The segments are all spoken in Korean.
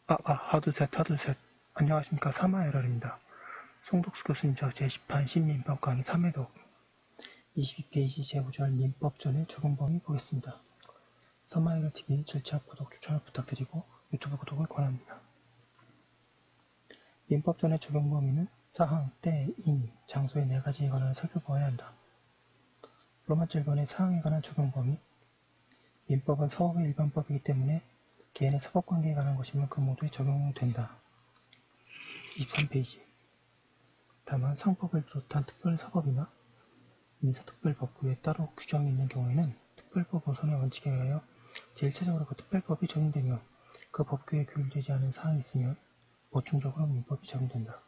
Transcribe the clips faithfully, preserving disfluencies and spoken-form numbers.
아, 아, 하드셋, 하드셋. 안녕하십니까. 사마에럴입니다. 송덕수 교수님 저 제십판 신민법 강의 삼 회독 이십이 페이지 제오 절 민법 전의 적용 범위 보겠습니다. 사마에럴티비 절차 구독 추천을 부탁드리고 유튜브 구독을 권합니다. 민법 전의 적용 범위는 사항, 때, 인, 장소의 네 가지에 관하여 살펴보아야 한다. 로마자 일 번의 사항에 관한 적용 범위. 민법은 사법의 일반법이기 때문에 개인의 사법관계에 관한 것이면 그 모두에 적용된다. 이십삼 페이지. 다만 상법을 비롯한 특별사법이나 민사특별법규에 따로 규정이 있는 경우에는 특별법 우선의 원칙에 의하여 제일 차적으로 그 특별법이 적용되며 그 법규에 규율되지 않은 사항이 있으면 보충적으로 민법이 적용된다.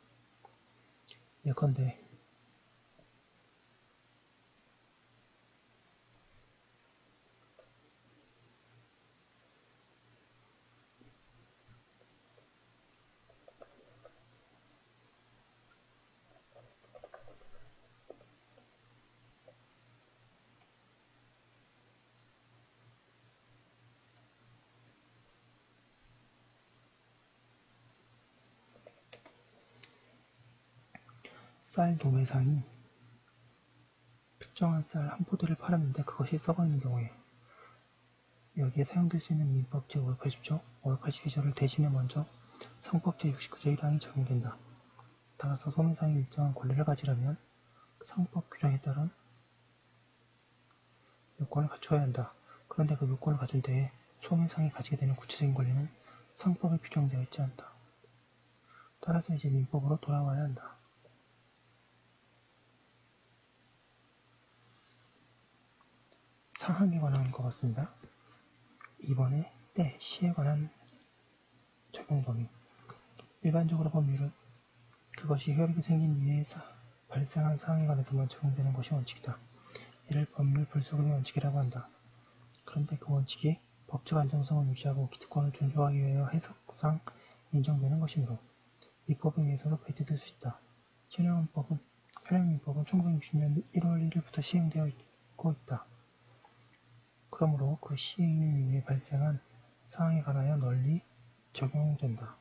예컨대 쌀 도매상이 특정한 쌀 한 포대를 팔았는데 그것이 썩어있는 경우에 여기에 사용될 수 있는 민법 제오백팔십 조, 오백팔십이 조를 대신에 먼저 상법 제육십구 조 일 항이 적용된다. 따라서 소매상이 일정한 권리를 가지려면 상법 규정에 따른 요건을 갖추어야 한다. 그런데 그 요건을 갖춘 때에 소매상이 가지게 되는 구체적인 권리는 상법에 규정되어 있지 않다. 따라서 이제 민법으로 돌아와야 한다. 사항에 관한 것 같습니다. 이번에 때, 시에 관한 적용 범위. 일반적으로 법률은 그것이 효력이 생긴 이후에 발생한 사항에 관해서만 적용되는 것이 원칙이다. 이를 법률 불속의 원칙이라고 한다. 그런데 그 원칙이 법적 안정성을 유지하고 기득권을 존중하기 위하여 해석상 인정되는 것이므로 이 법에 의해서도 배제될 수 있다. 현행헌법은, 현행민법은 천구백육십 년 일월 일일부터 시행되고 있다. 그러므로 그 시행일 이후에 발생한 사항에 관하여 널리 적용된다.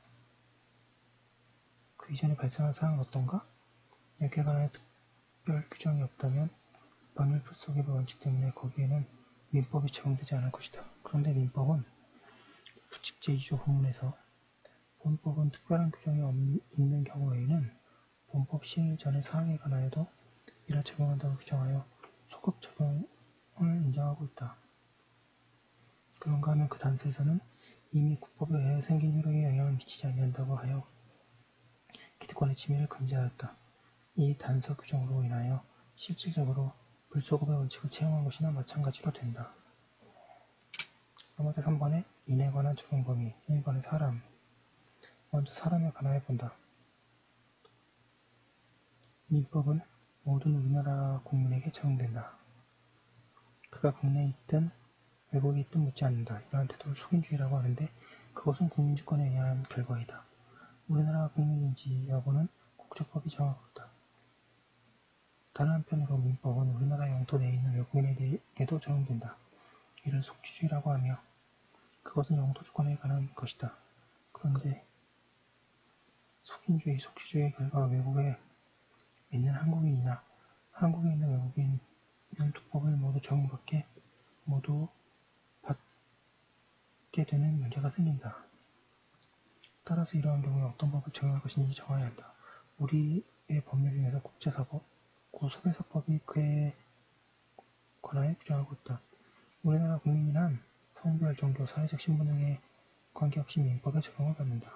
그 이전에 발생한 사항은 어떤가? 여기에 관하여 특별 규정이 없다면 법률 불속의 원칙 때문에 거기에는 민법이 적용되지 않을 것이다. 그런데 민법은 부칙 제이 조 본문에서 본법은 특별한 규정이 있는 경우에는 본법 시행 전의 사항에 관하여도 이를 적용한다고 규정하여 소급 적용을 인정하고 있다. 그런가 하면 그 단서에서는 이미 국법에 의해 생긴 효력에 영향을 미치지 아니한다고 하여 기득권의 침해를 금지하였다. 이 단서 규정으로 인하여 실질적으로 불소급의 원칙을 채용한 것이나 마찬가지로 된다. 로마자 삼 번에 인에 관한 적용 범위. 일 번에 사람. 먼저 사람에 관하여 본다. 민법은 모든 우리나라 국민에게 적용된다. 그가 국내에 있든 외국에 있든 묻지 않는다. 이러한 태도를 속인주의라고 하는데 그것은 국민주권에 의한 결과이다. 우리나라 국민인지 여부는 국적법이 정하고 있다. 다른 한편으로 민법은 우리나라 영토 내에 있는 외국인에게도 적용된다. 이를 속주주의라고 하며 그것은 영토 주권에 관한 것이다. 그런데 속인주의, 속주주의의 결과 외국에 있는 한국인이나 한국에 있는 외국인 영토법을 모두 적용받게 모두 받게 되는 문제가 생긴다. 따라서 이러한 경우에 어떤 법을 적용할 것인지 정해야 한다. 우리의 법률 중에서 국제사법, 구소배사법이 그에 관하여 규정하고 있다. 우리나라 국민인 한 성별, 종교, 사회적 신분 등에 관계없이 민법에 적용을 받는다.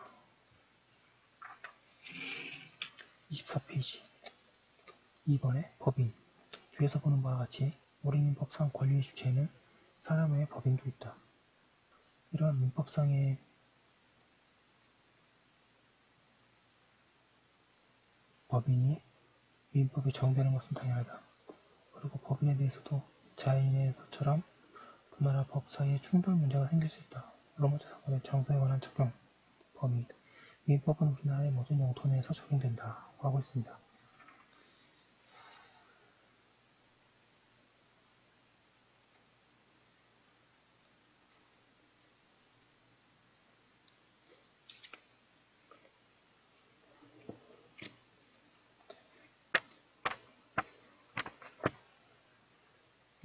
이십사 페이지. 이 번에 법인. 뒤에서 보는 바와 같이 우리 민법상 권리의 주체에는 사람 외에 법인도 있다. 이러한 민법상의 법인이 민법에 적용되는 것은 당연하다. 그리고 법인에 대해서도 자인에서처럼 두 나라 법 사이에 충돌 문제가 생길 수 있다. 로마자 사 번의 장소에 관한 적용 범위. 민법은 우리나라의 모든 영토 내에서 적용된다. 하고 있습니다.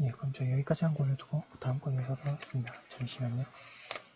네, 그럼 저 여기까지 한 권을 두고 다음 권을 하도록 하겠습니다. 잠시만요.